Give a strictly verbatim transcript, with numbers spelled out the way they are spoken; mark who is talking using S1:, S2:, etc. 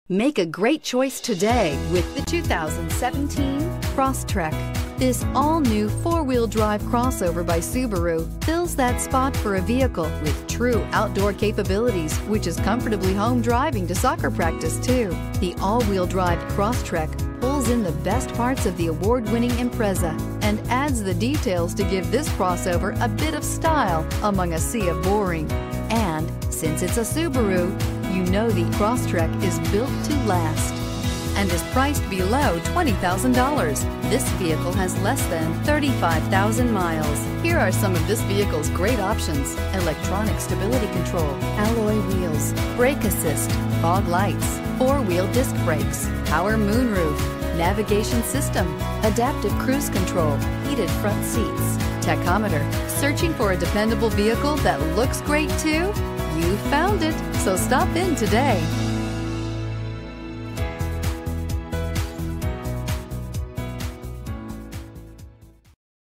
S1: Make a great choice today with the two thousand seventeen Crosstrek. This all-new four-wheel drive crossover by Subaru fills that spot for a vehicle with true outdoor capabilities, which is comfortably home driving to soccer practice too. The all-wheel drive Crosstrek pulls in the best parts of the award-winning Impreza and adds the details to give this crossover a bit of style among a sea of boring. And since it's a Subaru, you know the Crosstrek is built to last and is priced below twenty thousand dollars. This vehicle has less than thirty-five thousand miles. Here are some of this vehicle's great options: electronic stability control, alloy wheels, brake assist, fog lights, four-wheel disc brakes, power moonroof, navigation system, adaptive cruise control, heated front seats, tachometer. Searching for a dependable vehicle that looks great too? You found it, so stop in today.